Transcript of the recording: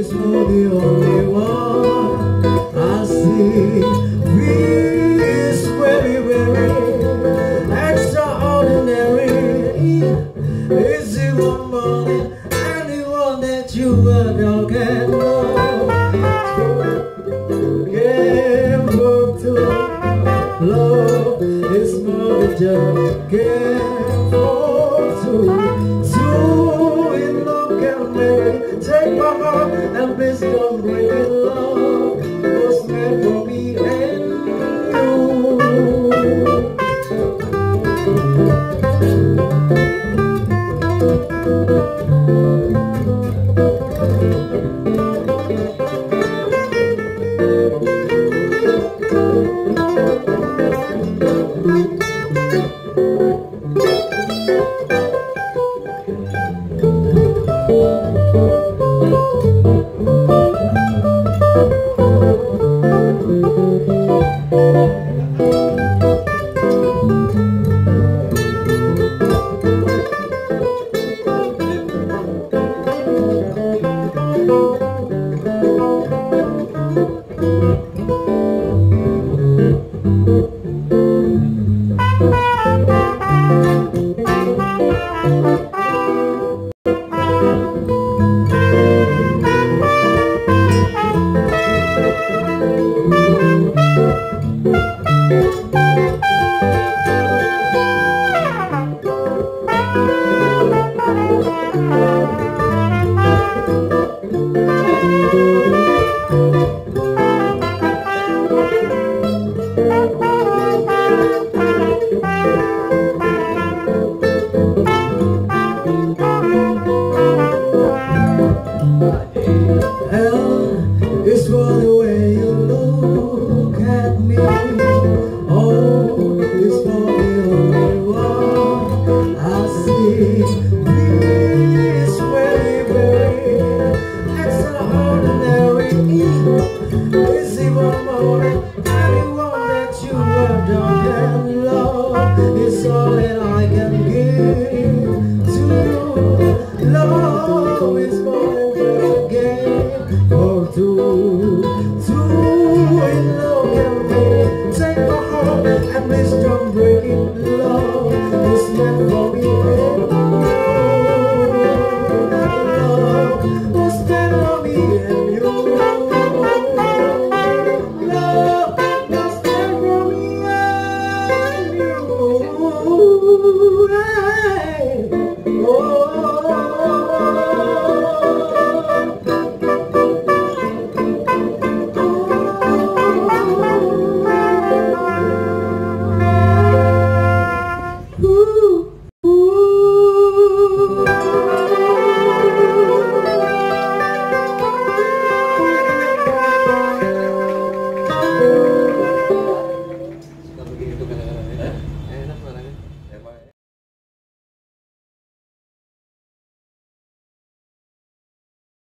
is not the only one I see. He's very, very extraordinary. Is he one more than anyone that you ever can know? Can't hope to love is more than just can't hope to in love can make it. Take my heart and please don't break it. Love was meant for me and